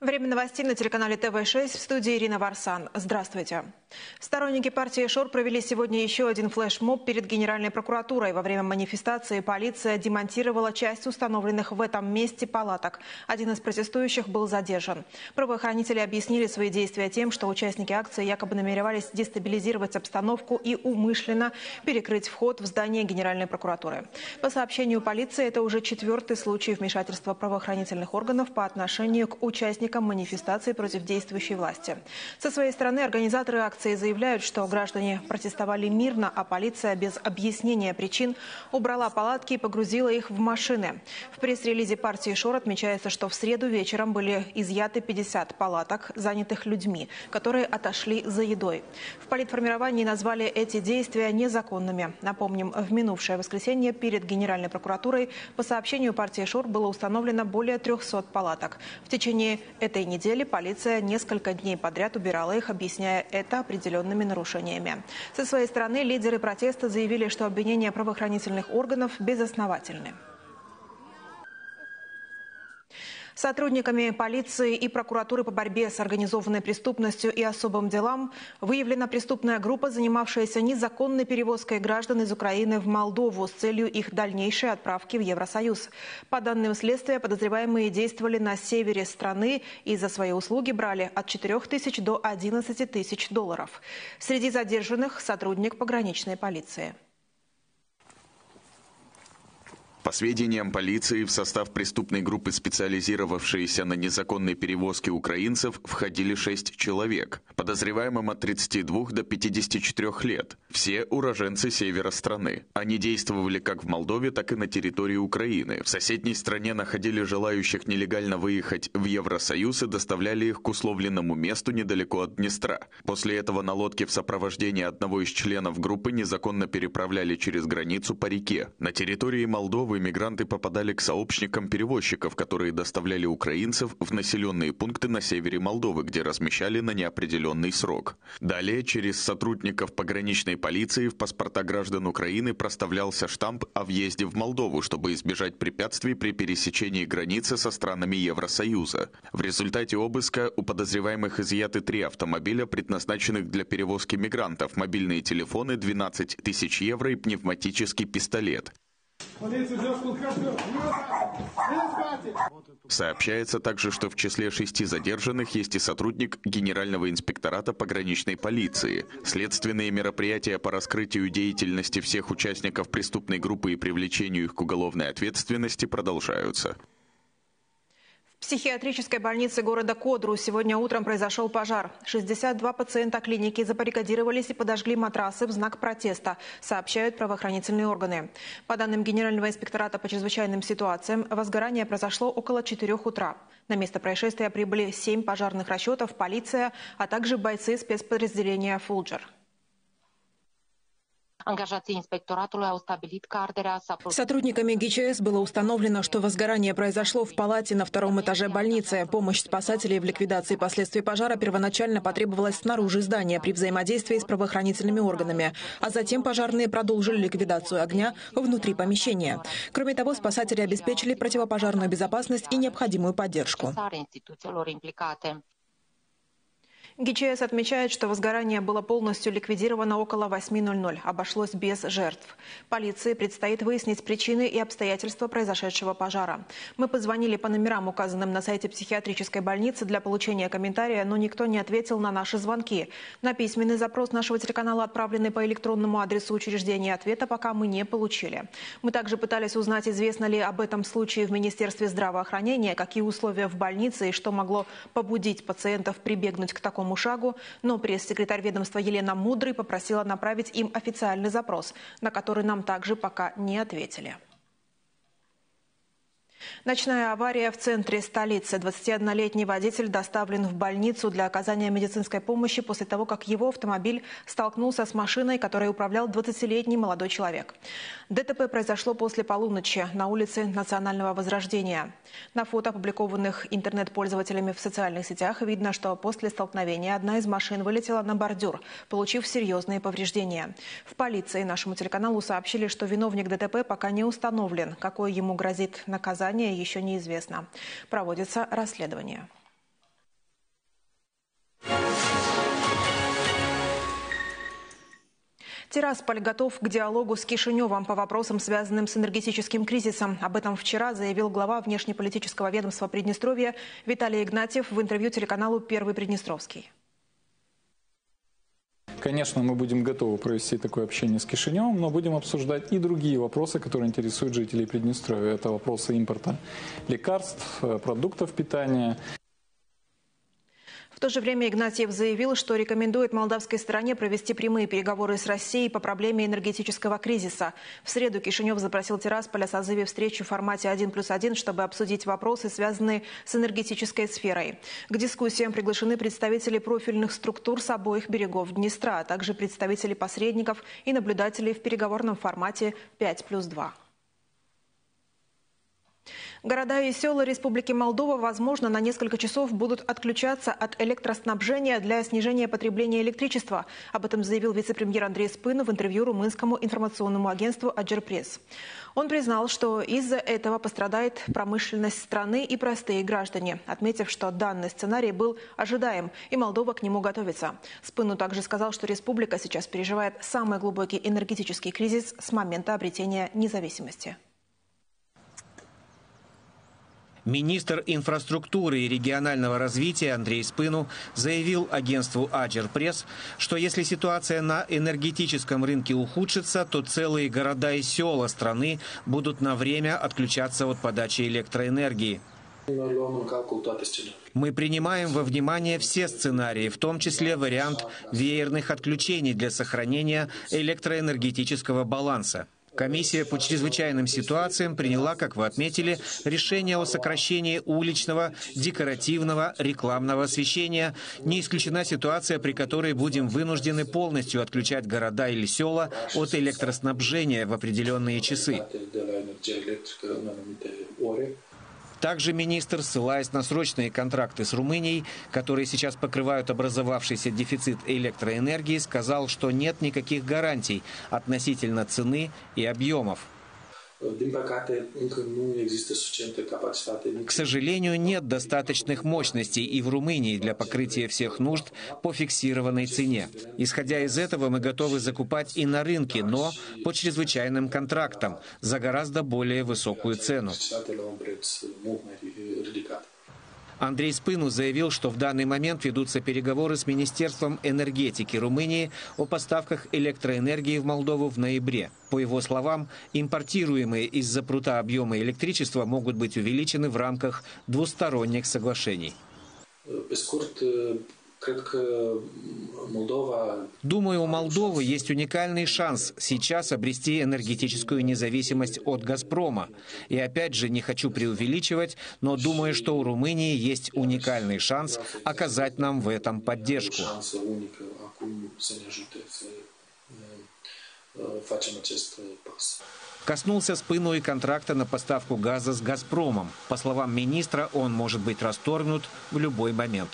Время новостей на телеканале ТВ6, в студии Ирина Варсан. Здравствуйте. Сторонники партии ШОР провели сегодня еще один флешмоб перед Генеральной прокуратурой. Во время манифестации полиция демонтировала часть установленных в этом месте палаток. Один из протестующих был задержан. Правоохранители объяснили свои действия тем, что участники акции якобы намеревались дестабилизировать обстановку и умышленно перекрыть вход в здание Генеральной прокуратуры. По сообщению полиции, это уже 4-й случай вмешательства правоохранительных органов по отношению к участникам манифестации против действующей власти. Со своей стороны организаторы акции заявляют, что граждане протестовали мирно, а полиция без объяснения причин убрала палатки и погрузила их в машины. В пресс-релизе партии ШОР отмечается, что в среду вечером были изъяты 50 палаток, занятых людьми, которые отошли за едой. В политформировании назвали эти действия незаконными. Напомним, в минувшее воскресенье перед Генеральной прокуратурой по сообщению партии ШОР было установлено более 300 палаток. В течение этой недели полиция несколько дней подряд убирала их, объясняя это определенными нарушениями. Со своей стороны лидеры протеста заявили, что обвинения правоохранительных органов безосновательны. Сотрудниками полиции и прокуратуры по борьбе с организованной преступностью и особым делам выявлена преступная группа, занимавшаяся незаконной перевозкой граждан из Украины в Молдову с целью их дальнейшей отправки в Евросоюз. По данным следствия, подозреваемые действовали на севере страны и за свои услуги брали от 4 тысяч до 11 тысяч долларов. Среди задержанных сотрудник пограничной полиции. По сведениям полиции, в состав преступной группы, специализировавшейся на незаконной перевозке украинцев, входили 6 человек. Подозреваемым от 32 до 54 лет. Все уроженцы севера страны. Они действовали как в Молдове, так и на территории Украины. В соседней стране находили желающих нелегально выехать в Евросоюз и доставляли их к условленному месту недалеко от Днестра. После этого на лодке в сопровождении одного из членов группы незаконно переправляли через границу по реке. На территории Молдовы мигранты попадали к сообщникам перевозчиков, которые доставляли украинцев в населенные пункты на севере Молдовы, где размещали на неопределенный срок. Далее через сотрудников пограничной полиции в паспорта граждан Украины проставлялся штамп о въезде в Молдову, чтобы избежать препятствий при пересечении границы со странами Евросоюза. В результате обыска у подозреваемых изъяты 3 автомобиля, предназначенных для перевозки мигрантов, мобильные телефоны, 12 тысяч евро и пневматический пистолет. Сообщается также, что в числе 6 задержанных есть и сотрудник Генерального инспектората пограничной полиции. Следственные мероприятия по раскрытию деятельности всех участников преступной группы и привлечению их к уголовной ответственности продолжаются. В психиатрической больнице города Кодру сегодня утром произошел пожар. 62 пациента клиники забаррикадировались и подожгли матрасы в знак протеста, сообщают правоохранительные органы. По данным Генерального инспектората по чрезвычайным ситуациям, возгорание произошло около 4 утра. На место происшествия прибыли 7 пожарных расчетов, полиция, а также бойцы спецподразделения «Фулджер». Сотрудниками ГЧС было установлено, что возгорание произошло в палате на 2-м этаже больницы. Помощь спасателей в ликвидации последствий пожара первоначально потребовалась снаружи здания при взаимодействии с правоохранительными органами. А затем пожарные продолжили ликвидацию огня внутри помещения. Кроме того, спасатели обеспечили противопожарную безопасность и необходимую поддержку. ГЧС отмечает, что возгорание было полностью ликвидировано около 8:00. Обошлось без жертв. Полиции предстоит выяснить причины и обстоятельства произошедшего пожара. Мы позвонили по номерам, указанным на сайте психиатрической больницы, для получения комментария, но никто не ответил на наши звонки. На письменный запрос нашего телеканала, отправленный по электронному адресу учреждения, ответа пока мы не получили. Мы также пытались узнать, известно ли об этом случае в Министерстве здравоохранения, какие условия в больнице и что могло побудить пациентов прибегнуть к такому шагу, но пресс-секретарь ведомства Елена Мудрый попросила направить им официальный запрос, на который нам также пока не ответили. Ночная авария в центре столицы. 21-летний водитель доставлен в больницу для оказания медицинской помощи после того, как его автомобиль столкнулся с машиной, которой управлял 20-летний молодой человек. ДТП произошло после полуночи на улице Национального Возрождения. На фото, опубликованных интернет-пользователями в социальных сетях, видно, что после столкновения одна из машин вылетела на бордюр, получив серьезные повреждения. В полиции нашему телеканалу сообщили, что виновник ДТП пока не установлен. Какое ему грозит наказание, еще неизвестно. Проводится расследование. Тирасполь готов к диалогу с Кишиневым по вопросам, связанным с энергетическим кризисом. Об этом вчера заявил глава внешнеполитического ведомства Приднестровья Виталий Игнатьев в интервью телеканалу «Первый Приднестровский». Конечно, мы будем готовы провести такое общение с Кишиневым, но будем обсуждать и другие вопросы, которые интересуют жителей Приднестровья. Это вопросы импорта лекарств, продуктов питания. В то же время Игнатьев заявил, что рекомендует молдавской стороне провести прямые переговоры с Россией по проблеме энергетического кризиса. В среду Кишинев запросил Тирасполь о созыве встречи в формате 1+1, чтобы обсудить вопросы, связанные с энергетической сферой. К дискуссиям приглашены представители профильных структур с обоих берегов Днестра, а также представители посредников и наблюдателей в переговорном формате 5+2. Города и села Республики Молдова, возможно, на несколько часов будут отключаться от электроснабжения для снижения потребления электричества. Об этом заявил вице-премьер Андрей Спыну в интервью румынскому информационному агентству «Аджерпресс». Он признал, что из-за этого пострадает промышленность страны и простые граждане, отметив, что данный сценарий был ожидаем, и Молдова к нему готовится. Спыну также сказал, что республика сейчас переживает самый глубокий энергетический кризис с момента обретения независимости. Министр инфраструктуры и регионального развития Андрей Спыну заявил агентству «Аджерпресс», что если ситуация на энергетическом рынке ухудшится, то целые города и села страны будут на время отключаться от подачи электроэнергии. Мы принимаем во внимание все сценарии, в том числе вариант веерных отключений для сохранения электроэнергетического баланса. Комиссия по чрезвычайным ситуациям приняла, как вы отметили, решение о сокращении уличного, декоративного, рекламного освещения. Не исключена ситуация, при которой будем вынуждены полностью отключать города или села от электроснабжения в определенные часы. Также министр, ссылаясь на срочные контракты с Румынией, которые сейчас покрывают образовавшийся дефицит электроэнергии, сказал, что нет никаких гарантий относительно цены и объемов. К сожалению, нет достаточных мощностей и в Румынии для покрытия всех нужд по фиксированной цене. Исходя из этого, мы готовы закупать и на рынке, но по чрезвычайным контрактам за гораздо более высокую цену. Андрей Спыну заявил, что в данный момент ведутся переговоры с Министерством энергетики Румынии о поставках электроэнергии в Молдову в ноябре. По его словам, импортируемые из-за прута объемы электричества могут быть увеличены в рамках двусторонних соглашений. Думаю, у Молдовы есть уникальный шанс сейчас обрести энергетическую независимость от «Газпрома». И опять же, не хочу преувеличивать, но думаю, что у Румынии есть уникальный шанс оказать нам в этом поддержку. Коснулся Спыну и контракта на поставку газа с «Газпромом». По словам министра, он может быть расторгнут в любой момент.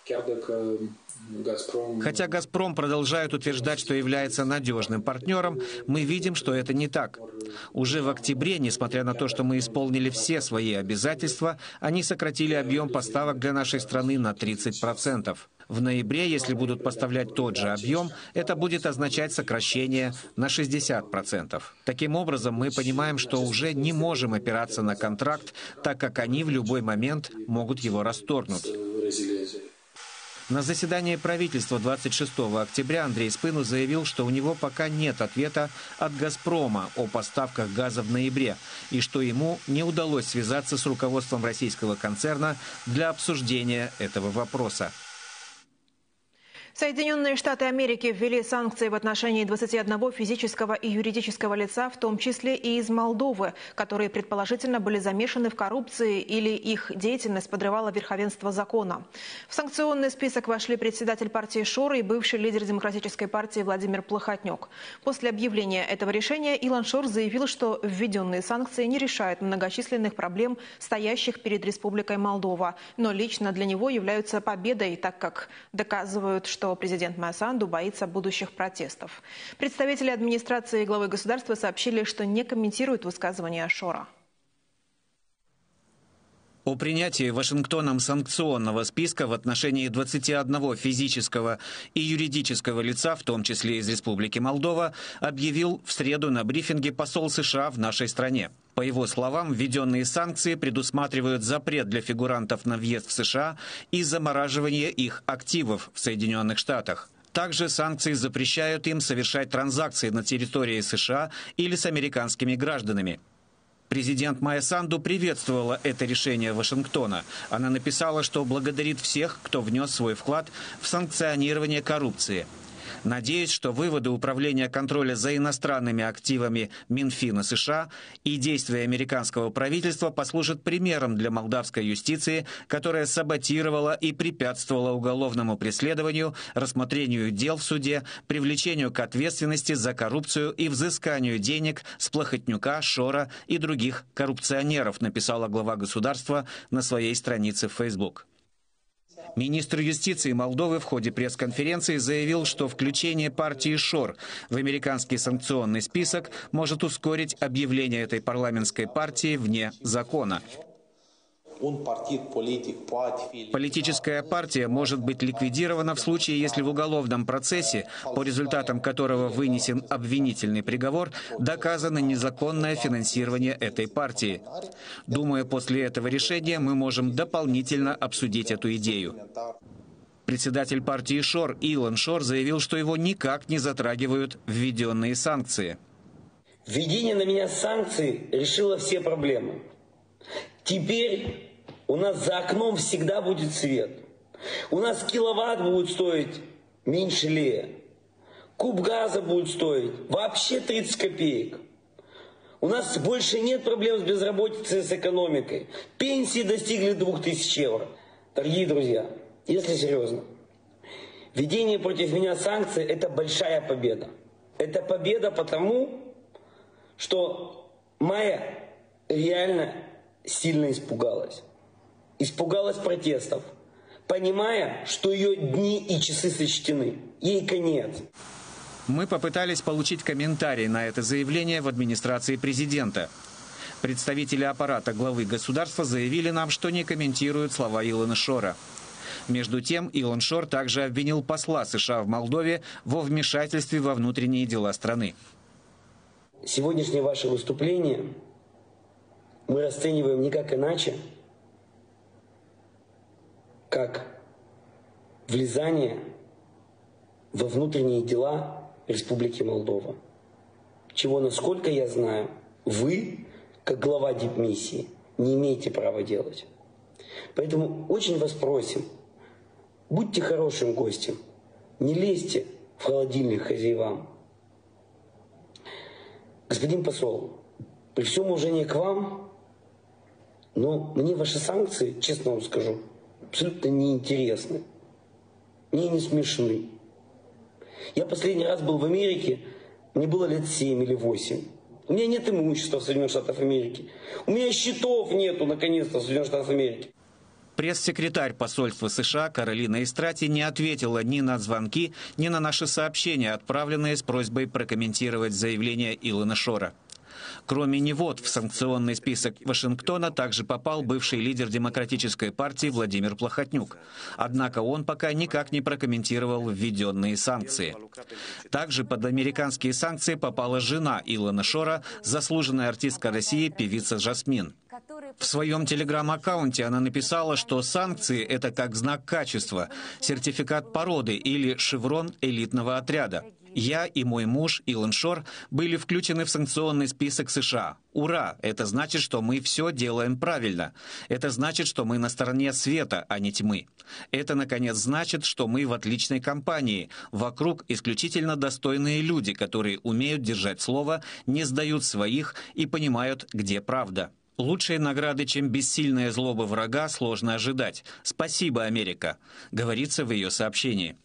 Хотя «Газпром» продолжает утверждать, что является надежным партнером, мы видим, что это не так. Уже в октябре, несмотря на то, что мы исполнили все свои обязательства, они сократили объем поставок для нашей страны на 30%. В ноябре, если будут поставлять тот же объем, это будет означать сокращение на 60%. Таким образом, мы понимаем, что уже не можем опираться на контракт, так как они в любой момент могут его расторгнуть. На заседании правительства 26 октября Андрей Спыну заявил, что у него пока нет ответа от «Газпрома» о поставках газа в ноябре и что ему не удалось связаться с руководством российского концерна для обсуждения этого вопроса. Соединенные Штаты Америки ввели санкции в отношении 21 физического и юридического лица, в том числе и из Молдовы, которые предположительно были замешаны в коррупции или их деятельность подрывала верховенство закона. В санкционный список вошли председатель партии ШОР и бывший лидер Демократической партии Владимир Плохотнюк. После объявления этого решения Илон Шор заявил, что введенные санкции не решают многочисленных проблем, стоящих перед Республикой Молдова, но лично для него являются победой, так как доказывают, что президент Масанду боится будущих протестов. Представители администрации главы государства сообщили, что не комментируют высказывания Шора. О принятии Вашингтоном санкционного списка в отношении 21 физического и юридического лица, в том числе из Республики Молдова, объявил в среду на брифинге посол США в нашей стране. По его словам, введенные санкции предусматривают запрет для фигурантов на въезд в США и замораживание их активов в Соединенных Штатах. Также санкции запрещают им совершать транзакции на территории США или с американскими гражданами. Президент Майя Санду приветствовала это решение Вашингтона. Она написала, что благодарит всех, кто внес свой вклад в санкционирование коррупции. Надеюсь, что выводы Управления контроля за иностранными активами Минфина США и действия американского правительства послужат примером для молдавской юстиции, которая саботировала и препятствовала уголовному преследованию, рассмотрению дел в суде, привлечению к ответственности за коррупцию и взысканию денег с Плохотнюка, Шора и других коррупционеров, написала глава государства на своей странице в Facebook. Министр юстиции Молдовы в ходе пресс-конференции заявил, что включение партии ШОР в американский санкционный список может ускорить объявление этой парламентской партии вне закона. Политическая партия может быть ликвидирована в случае, если в уголовном процессе, по результатам которого вынесен обвинительный приговор, доказано незаконное финансирование этой партии. Думаю, после этого решения мы можем дополнительно обсудить эту идею. Председатель партии ШОР Илон Шор заявил, что его никак не затрагивают введенные санкции. Введение на меня санкций решило все проблемы. Теперь у нас за окном всегда будет свет. У нас киловатт будет стоить меньше лея. Куб газа будет стоить вообще 30 копеек. У нас больше нет проблем с безработицей, с экономикой. Пенсии достигли 2000 евро. Дорогие друзья, если серьезно, введение против меня санкций – это большая победа. Это победа потому, что Майя реально сильно испугалась. Испугалась протестов, понимая, что ее дни и часы сочтены. Ей конец. Мы попытались получить комментарий на это заявление в администрации президента. Представители аппарата главы государства заявили нам, что не комментируют слова Илона Шора. Между тем, Илон Шор также обвинил посла США в Молдове во вмешательстве во внутренние дела страны. Сегодняшнее ваше выступление мы расцениваем никак иначе, как влезание во внутренние дела Республики Молдова. Чего, насколько я знаю, вы, как глава дипмиссии, не имеете права делать. Поэтому очень вас просим, будьте хорошим гостем, не лезьте в холодильник хозяевам. Господин посол, при всем уважении к вам, но мне ваши санкции, честно вам скажу, абсолютно неинтересны. Мне не смешны. Я последний раз был в Америке, мне было лет 7 или 8. У меня нет имущества в Соединенных Штатах Америки. У меня счетов нету, наконец-то, в Соединенных Штатах Америки. Пресс-секретарь посольства США Каролина Истрати не ответила ни на звонки, ни на наши сообщения, отправленные с просьбой прокомментировать заявление Илона Шора. Кроме него, в санкционный список Вашингтона также попал бывший лидер Демократической партии Владимир Плохотнюк. Однако он пока никак не прокомментировал введенные санкции. Также под американские санкции попала жена Илона Шора, заслуженная артистка России, певица Жасмин. В своем телеграм-аккаунте она написала, что санкции – это как знак качества, сертификат породы или шеврон элитного отряда. Я и мой муж Илон Шор были включены в санкционный список США. Ура! Это значит, что мы все делаем правильно. Это значит, что мы на стороне света, а не тьмы. Это, наконец, значит, что мы в отличной компании. Вокруг исключительно достойные люди, которые умеют держать слово, не сдают своих и понимают, где правда. Лучшей награды, чем бессильная злоба врага, сложно ожидать. Спасибо, Америка, говорится в ее сообщении.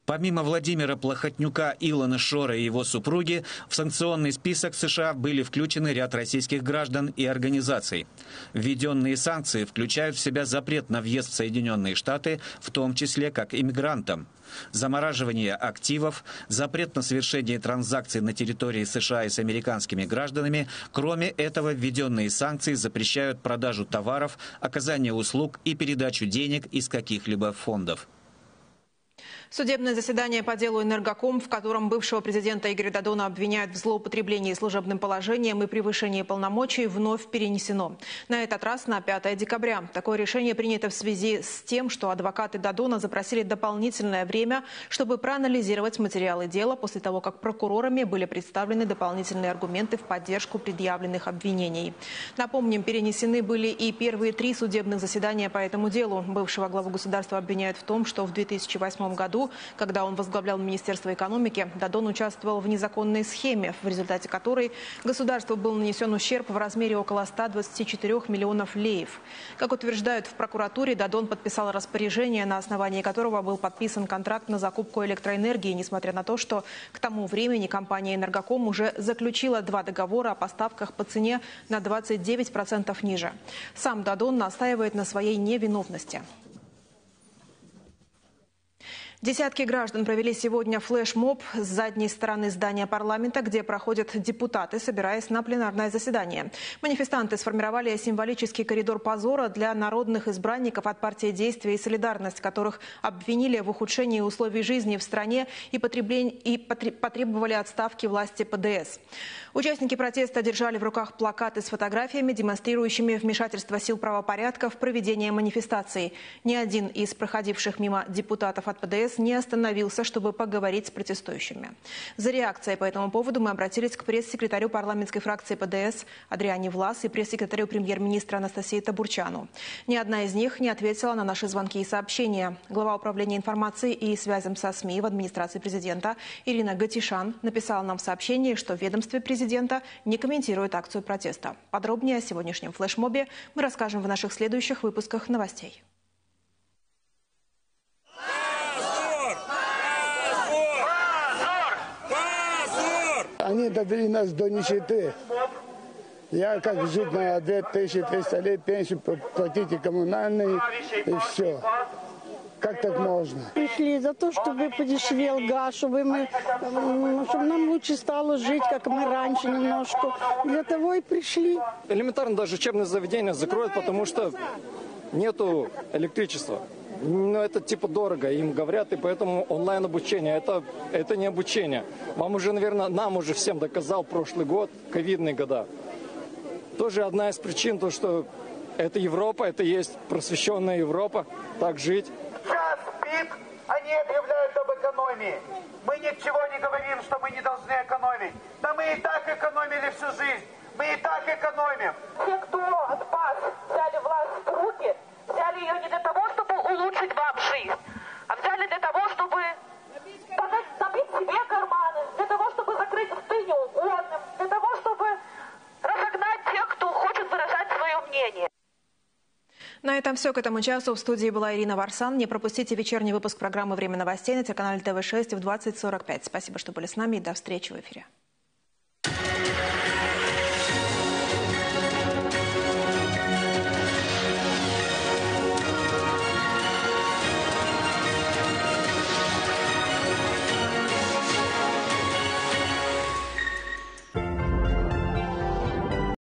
Помимо Владимира Плохотнюка, Илона Шора и его супруги, в санкционный список США были включены ряд российских граждан и организаций. Введенные санкции включают в себя запрет на въезд в Соединенные Штаты, в том числе как иммигрантам, замораживание активов, запрет на совершение транзакций на территории США и с американскими гражданами. Кроме этого, введенные санкции запрещают продажу товаров, оказание услуг и передачу денег из каких-либо фондов. Судебное заседание по делу «Энергоком», в котором бывшего президента Игоря Додона обвиняют в злоупотреблении служебным положением и превышении полномочий, вновь перенесено. На этот раз на 5 декабря. Такое решение принято в связи с тем, что адвокаты Додона запросили дополнительное время, чтобы проанализировать материалы дела после того, как прокурорами были представлены дополнительные аргументы в поддержку предъявленных обвинений. Напомним, перенесены были и первые 3 судебных заседания по этому делу. Бывшего главу государства обвиняют в том, что в 2008 году, когда он возглавлял Министерство экономики, Додон участвовал в незаконной схеме, в результате которой государству был нанесен ущерб в размере около 124 миллионов леев. Как утверждают в прокуратуре, Додон подписал распоряжение, на основании которого был подписан контракт на закупку электроэнергии, несмотря на то, что к тому времени компания «Энергоком» уже заключила 2 договора о поставках по цене на 29% ниже. Сам Додон настаивает на своей невиновности. Десятки граждан провели сегодня флешмоб с задней стороны здания парламента, где проходят депутаты, собираясь на пленарное заседание. Манифестанты сформировали символический коридор позора для народных избранников от партии «Действия и солидарность», которых обвинили в ухудшении условий жизни в стране и потребовали отставки власти ПДС. Участники протеста держали в руках плакаты с фотографиями, демонстрирующими вмешательство сил правопорядка в проведение манифестаций. Ни один из проходивших мимо депутатов от ПДС не остановился, чтобы поговорить с протестующими. За реакцией по этому поводу мы обратились к пресс-секретарю парламентской фракции ПДС Адриане Влас и пресс-секретарю премьер-министра Анастасии Табурчану. Ни одна из них не ответила на наши звонки и сообщения. Глава управления информацией и связям со СМИ в администрации президента Ирина Гатишан написала нам в сообщении, что в ведомстве президента не комментирует акцию протеста. Подробнее о сегодняшнем флешмобе мы расскажем в наших следующих выпусках новостей. Они довели нас до нищеты. Я как жить на 2300 лет, пенсию платите коммунальные и все. Как так можно? Пришли за то, чтобы подешевел газ, чтобы нам лучше стало жить, как мы раньше немножко. Для того и пришли. Элементарно даже учебные заведения закроют, потому что нету электричества. Ну, это типа дорого, им говорят, и поэтому онлайн-обучение, это не обучение. Вам уже, наверное, нам уже всем доказал прошлый год, ковидные года. Тоже одна из причин, то, что это Европа, это есть просвещенная Европа, так жить. Сейчас пик, они объявляют об экономии. Мы ничего не говорим, что мы не должны экономить. Да мы и так экономили всю жизнь, мы и так экономим. Те, кто от вас взяли власть в руки, взяли ее не для того, чтобы улучшить вам жизнь, а взяли для того, чтобы набить себе карманы, для того, чтобы закрыть рты неугодным, для того, чтобы разогнать тех, кто хочет выражать свое мнение. На этом все к этому часу. В студии была Ирина Варсан. Не пропустите вечерний выпуск программы «Время новостей» на телеканале ТВ6 в 20:45. Спасибо, что были с нами, и до встречи в эфире.